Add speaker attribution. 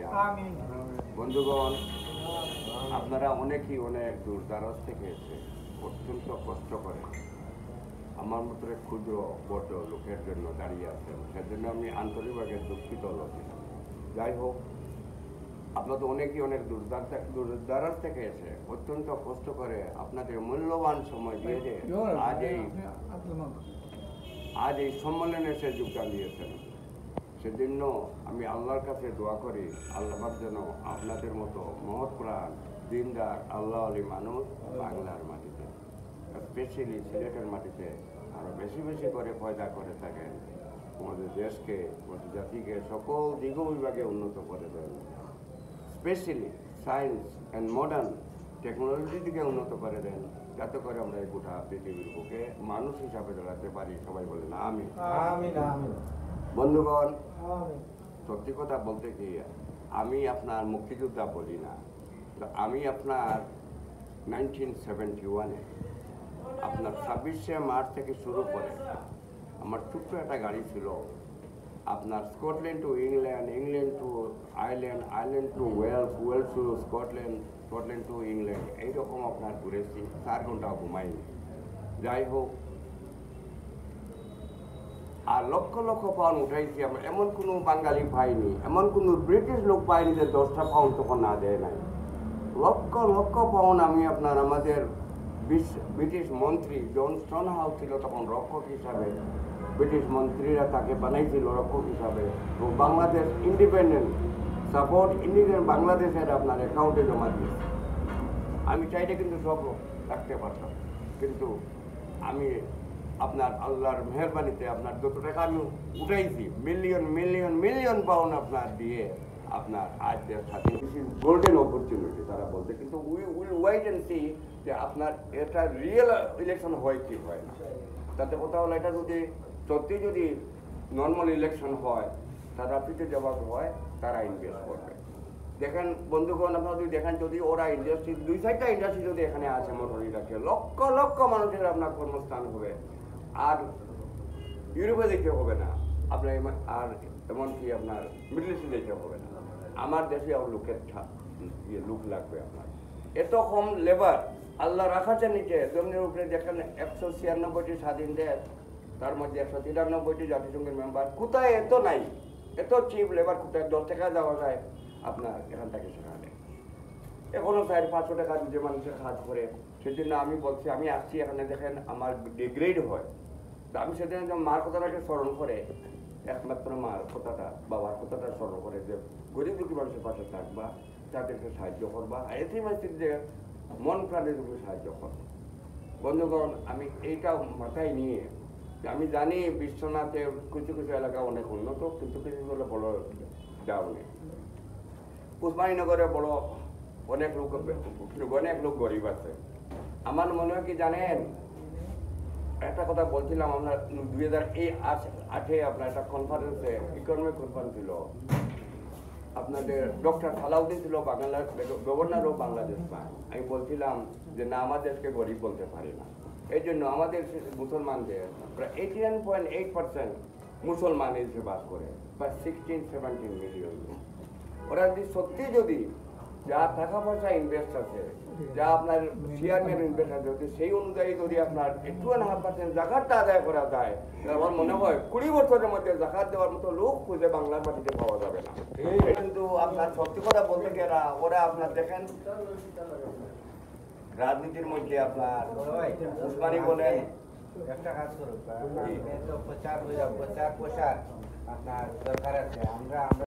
Speaker 1: করিয়া। বন্ধুগণ, আপনারা অনেকেই অনেক দূর দারাজ থেকে এসে অত্যন্ত কষ্ট করে আমার মতো ক্ষুদ্র বড় লোকের জন্য দাঁড়িয়ে আছেন, সেজন্য আমি আন্তরিকভাবে দুঃখিত হচ্ছিলাম। যাই হোক, আপনারা তো অনেকেই অনেক দূর দারাজ থেকে এসে অত্যন্ত কষ্ট করে আপনাদের মূল্যবান সময় দিয়ে আজ এই সম্মেলনে এসে যোগদান দিয়েছেন। সেজন্য আমি আল্লাহর কাছে দোয়া করি, আল্লাহ যেন আপনাদের মতো মহৎ প্রাণ দিনদার আল্লাহ আলী মানুষ বাংলার মাটিতে, স্পেশালি সিলেটের মাটিতে আরও বেশি বেশি করে পয়দা করে থাকেন। আমাদের দেশকে, আমাদের জাতিকে সকল দিগ বিভাগে উন্নত করে দেন। স্পেশালি সায়েন্স অ্যান্ড মডার্ন টেকনোলজির দিকে উন্নত করে দেন, যাতে করে আমরা এই গোটা পৃথিবীর বুকে মানুষ হিসাবে দাঁড়াতে পারি। সবাই বলে না আমি। বন্ধুগণ, সত্যি কথা বলতে কি, আমি আপনার মুক্তিযোদ্ধা বলি না, আমি আপনার 1971-এ আপনার 26শে মার্চ থেকে শুরু করে আমার ছোট্ট একটা গাড়ি ছিল, আপনার Scotland to England, England to Ireland, Ireland to Wales, Wales to Scotland, Scotland to England, এইরকম আপনার ঘুরেছি, 4 ঘন্টা ঘুমাইনি। যাই হোক, আর লক্ষ লক্ষ পাউন্ড উঠাইছি আমরা। এমন কোনো বাঙালি পাইনি, এমন কোনো ব্রিটিশ লোক পাইনি যে 10টা পাউন্ড তখন না দেয় নাই। লক্ষ লক্ষ পাউন্ড আমি আপনার আমাদের ব্রিটিশ মন্ত্রী জন স্টোনহাউস ছিল তখন রক্ষক হিসাবে, ব্রিটিশ মন্ত্রীরা তাকে বানাইছিল রক্ষক হিসাবে, এবং বাংলাদেশ ইন্ডিপেন্ডেন্ট সাপোর্ট ইন্ডিপেন্ডেন্ট বাংলাদেশের আপনার অ্যাকাউন্টে জমা দিয়েছি। আমি চাইলে কিন্তু সব রাখতে পারতাম, কিন্তু আমি আপনার আল্লাহর মেহরবানিতে আপনার যত টাকা আমি উঠাইছি, মিলিয়ন মিলিয়ন মিলিয়ন পাউন্ড আপনার দিয়ে আপনার আজ গোল্ডেন অপরচুনিটি তারা বলতে, কিন্তু we will wait and see যে আপনার এটা রিয়েল ইলেকশন হয় কি হয় না। তাতে কথা হলো, এটা যদি সত্যি যদি নর্মাল ইলেকশন হয়, তারা পিঠে জবাব হয়, তারা ইনভেস্ট করবে। দেখেন বন্ধুগণ, আপনারা যদি দেখেন, যদি ওরা ইন্ডাস্ট্রি 2-4টা ইন্ডাস্ট্রি যদি এখানে আছে মোটর ইলাকায়, লক্ষ লক্ষ মানুষের আপনার কর্মস্থান হবে, আর ইউরোপে যেতে হবে না আপনার, আর এমনকি আপনার মিডল ইস্টে যেতে হবে না। আমার দেশে আর লোকের লোক লাগবে আপনার। এত কম লেবার আল্লাহ রাখাচ্ছে নিচে জমির উপরে। দেখেন 196টি স্বাধীন দেশ, তার মধ্যে 193টি জাতিসংঘের মেম্বার, কোথায় এত নাই, এত চিপ লেবার কোথায়? 10 টাকা যাওয়া যায় আপনার এখান থেকে সেখানে, এখনো 400-500 টাকা যে মানুষের কাজ করে। সেজন্য আমি বলছি, আমি আসছি এখানে, দেখেন আমার ডিগ্রেড হয়, তো আমি সেদিন মার কথাটাকে স্মরণ করে, একমাত্র মার কথাটা, বাবার কথাটা স্মরণ করে যে গরিব দুঃখী মানুষের পাশে থাকবা, তাদেরকে সাহায্য করবা, এতে মানুষের যে মন প্রাণের উপরে সাহায্য করবা। বন্ধুগণ, আমি এইটা মাথায় নিয়ে, আমি জানি বিশ্বনাথের কিছু কিছু এলাকা অনেক উন্নত, কিন্তু কিছু হলো বড় ডাউনে। উসমানীনগরে বড় অনেক লোক গরিব আছে। আমার মনে হয় কি জানেন, একটা কথা বলছিলাম, আমরা 2008-এ আপনার একটা কনফারেন্সে, ইকোনমিক কনফারেন্স ছিল, আপনাদের ডক্টর সালাউদ্দিন ছিল বাংলার গভর্নর অফ বাংলাদেশ। আমি বলছিলাম যে না, আমাদের দেশকে গরিব বলতে পারি না। এই জন্য আমাদের মুসলমানদের প্রায় 89.8% মুসলমান এসে বাস করে, প্রায় 16-17 মিলিয়ন। ওরা যদি সত্যি যদি যা টাকা পয়সা ইনভেস্ট আছে, যা আপনার শেয়ারম্যান ইনভেস্ট আছে, যদি সেই অনুযায়ী যদি আপনার 2.5% জাকাতটা আদায় করা যায়, আমার মনে হয় 20 বছরের মধ্যে জাকাত দেওয়ার মতো লোক খুঁজে বাংলার মাটিতে পাওয়া যাবে না। কিন্তু আপনার সত্যি কথা বলতে গেলে ওরা আপনার দেখেন রাজনীতির মধ্যে আপনার উসমানী বলেন,
Speaker 2: একটা কাজ করুক, প্রচার আপনার দরকার আছে। আমরা